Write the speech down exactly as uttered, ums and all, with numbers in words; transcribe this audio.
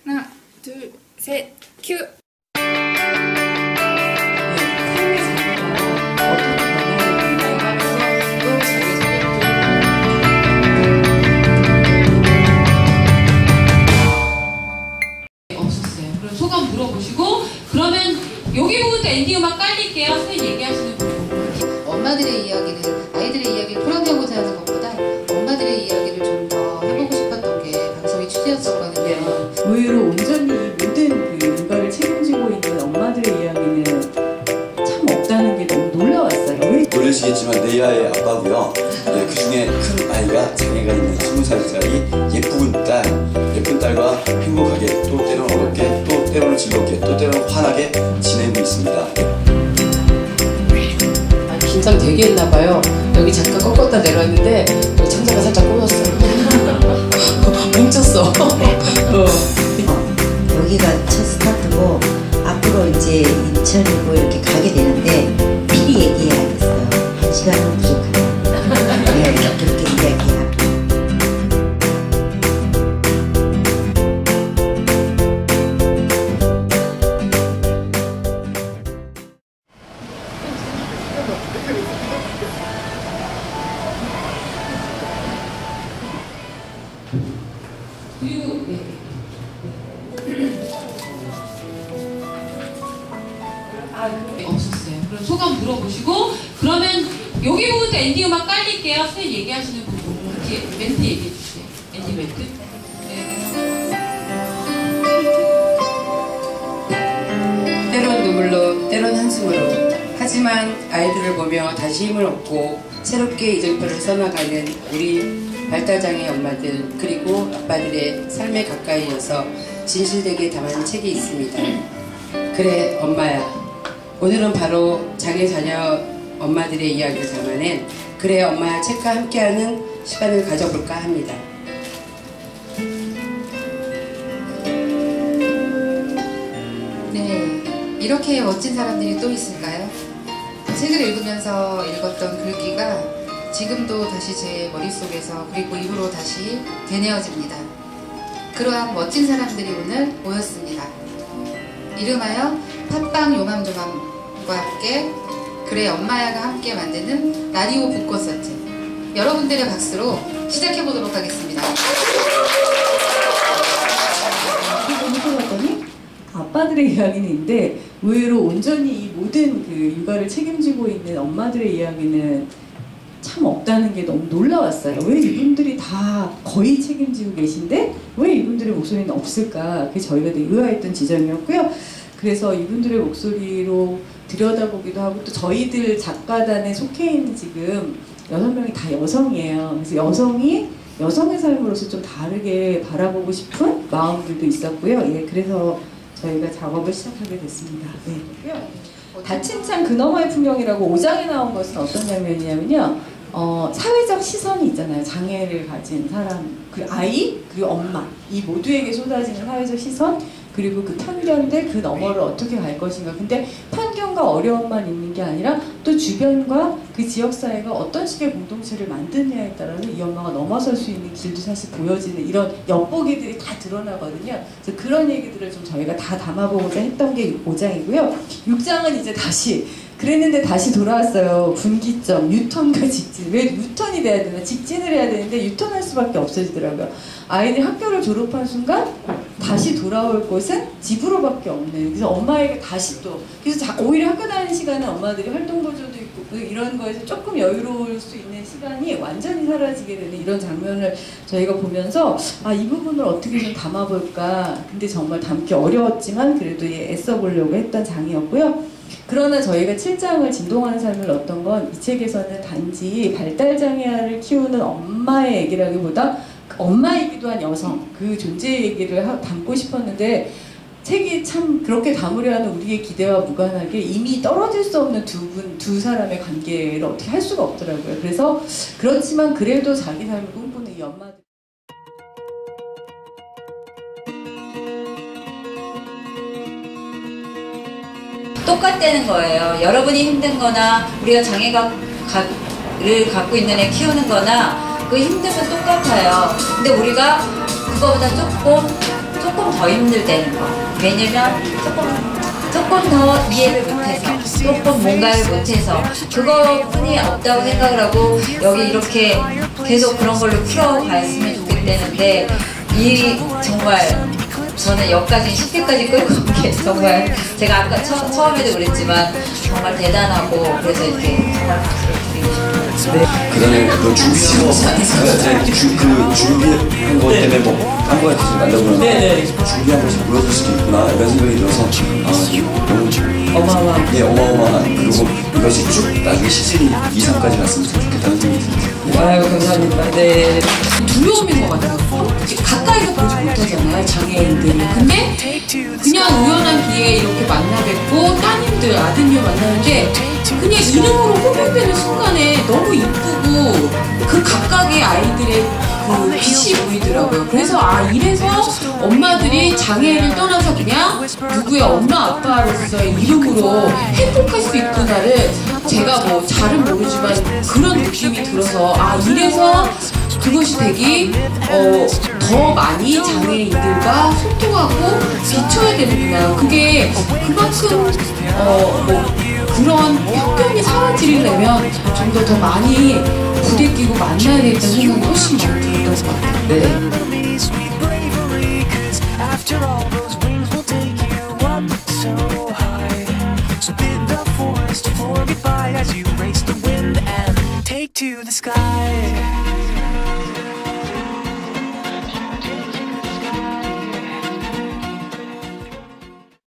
하나, 둘, 셋, 큐! 없었어요. 그럼 소감 물어보시고, 그러면 여기 부분도 엔딩 음악 깔릴게요. 선생님 얘기하시는 부분. 엄마들의 이야기는 아이들의 이야기를 풀어내고자 하는 것보다 엄마들의 이야기를 좀 더 해보고 싶었던 게 방송의 취지였었거든요. 의외로 온전히 모든 그 육아를 책임지고 있는 엄마들의 이야기는 참 없다는 게 너무 놀라웠어요. 왜? 놀라시겠지만 레이아의 아빠고요. 네, 그 중에 큰 아이가 장애가 있는 스무 살짜리 예쁜 딸, 예쁜 딸과 행복하게 또 때로는 어렵게 또 때로는 즐겁게 또 때로는 환하게 지내고 있습니다. 긴장 되게 했나봐요. 여기 잠깐 꺾었다 내려왔는데 여기 창자가 살짝 꼬였어요. 뭉쳤어. 어. 여기가 첫 스타트고 앞으로 이제 인천이고 이렇게 가게 되는데 미리 얘기해야겠어요. 한 시간은 부족하다. 네, 그렇게 이야기해요. 그리고 네. 아, 네, 없었어요. 그럼 소감 물어보시고, 그러면 여기 부분도 엔딩 음악 깔릴게요. 선생님 얘기하시는 부분 같이 멘트 얘기해 주세요. 엔딩 멘트. 네. 때론 눈물로, 때론 한숨으로. 하지만 아이들을 보며 다시 힘을 얻고 새롭게 이정표를 써나가는 우리 발달장애 엄마들 그리고 아빠들의 삶에 가까이여서 진실되게 담은 책이 있습니다. 그래 엄마야. 오늘은 바로 장애 자녀 엄마들의 이야기를 담아낸 그래 엄마야 책과 함께하는 시간을 가져볼까 합니다. 네, 이렇게 멋진 사람들이 또 있을까요? 책을 읽으면서 읽었던 글귀가 지금도 다시 제 머릿속에서 그리고 입으로 다시 되뇌어집니다. 그러한 멋진 사람들이 오늘 모였습니다. 이름하여 팟빵 요맘조맘과 함께 그래 엄마야가 함께 만드는 라디오 북콘서트, 여러분들의 박수로 시작해보도록 하겠습니다. 봤더니 아빠들의 이야기는 있는데 의외로 온전히 이 모든 그 육아를 책임지고 있는 엄마들의 이야기는 참 없다는 게 너무 놀라웠어요. 왜 이분들이 다 거의 책임지고 계신데 왜 이분들의 목소리는 없을까? 그게 저희가 되게 의아했던 지점이었고요. 그래서 이분들의 목소리로 들여다보기도 하고 또 저희들 작가단에 속해 있는 지금 여섯 명이 다 여성이에요. 그래서 여성이 여성의 삶으로서 좀 다르게 바라보고 싶은 마음들도 있었고요. 예, 그래서 저희가 작업을 시작하게 됐습니다. 네. 다친 창 그 너머의 풍경이라고 오 장에 나온 것은 어떤 장면이냐면요. 어, 사회적 시선이 있잖아요. 장애를 가진 사람, 그 아이, 그리고 엄마 이 모두에게 쏟아지는 사회적 시선 그리고 그 편견 대 그 너머를 어떻게 갈 것인가. 근데 편견과 어려움만 있는 게 아니라 또 주변과 그 지역사회가 어떤 식의 공동체를 만드느냐에 따라서 이 엄마가 넘어설 수 있는 길도 사실 보여지는 이런 엿보기들이 다 드러나거든요. 그래서 그런 얘기들을 좀 저희가 다 담아보고자 했던 게 오 장이고요. 육 장은 이제 다시 그랬는데 다시 돌아왔어요. 분기점, 유턴과 직진. 왜 유턴이 돼야 되나? 직진을 해야 되는데 유턴할 수밖에 없어지더라고요. 아이들이 학교를 졸업한 순간 다시 돌아올 곳은 집으로밖에 없는. 그래서 엄마에게 다시 또 그래서 자, 오히려 학교 다니는 시간에 엄마들이 활동보조도 있고 이런 거에서 조금 여유로울 수 있는 시간이 완전히 사라지게 되는 이런 장면을 저희가 보면서 아, 이 부분을 어떻게 좀 담아볼까. 근데 정말 담기 어려웠지만 그래도 애써 보려고 했던 장이었고요. 그러나 저희가 칠 장을 진동하는 삶을 넣었던 건 이 책에서는 단지 발달장애아를 키우는 엄마의 얘기라기보다 엄마이기도 한 여성, 그 존재의 얘기를 하, 담고 싶었는데 책이 참 그렇게 담으려 하는 우리의 기대와 무관하게 이미 떨어질 수 없는 두 분, 두 사람의 관계를 어떻게 할 수가 없더라고요. 그래서 그렇지만 그래도 자기 삶을 꿈꾸는 이 엄마들 똑같다는 거예요. 여러분이 힘든 거나 우리가 장애를 갖고 있는 애 키우는 거나 그 힘든 건 똑같아요. 근데 우리가 그거보다 조금 조금 더 힘들다는 거. 왜냐면 조금 조금 더 이해를 못해서, 조금 뭔가를 못해서 그거뿐이 없다고 생각을 하고 여기 이렇게 계속 그런 걸로 풀어갔으면 좋겠다는데 이 정말 저는 여기까지 십 회까지 끌고 온 게 정말 제가 아까 처, 처음에도 그랬지만 정말 대단하고 그래서 이렇게 정말 박수를 드리고 싶어요. 그 다음에 그 준비하고 그, 주, 그 준비한 것 때문에 뭐 한 번에 계속 난다고 그러는데 준비한 것이 무너질 수도 있구나 이런 생각이 들어서 아 너무 어마어마한. 예 어마어마한 그리고 이것이 쭉 나중에 시즌이 이, 삼까지 갔으면 좋겠다는 생각이 듭니다. 아유 감사합니다. 네. 두려움인 것 같아요. 가까이서 보지 못하잖아요, 장애인들이. 근데 그냥 우연한 기회에 이렇게 만나 뵙고 따님들, 아드님 만나는데 그냥 이름으로 호명되는 순간에 너무 이쁘고 그 각각의 아이들의 그 빛이 보이더라고요. 그래서 아 이래서 엄마들이 장애를 떠나서 그냥 누구의 엄마 아빠로서의 이름으로 행복할 수 있구나를 제가 뭐 잘은 모르지만 그런 느낌이 들어서 아 이래서 그것이 되게 어, 더 많이 장애인들과 소통하고 비춰야 되는구나. 그게 그만큼 어, 뭐 그런 편견이 사라지려면 좀 더 더 많이 부대끼고 만나야 되겠다는 생각이 훨씬 많이 들었던 것 같아요. 네. To the sky.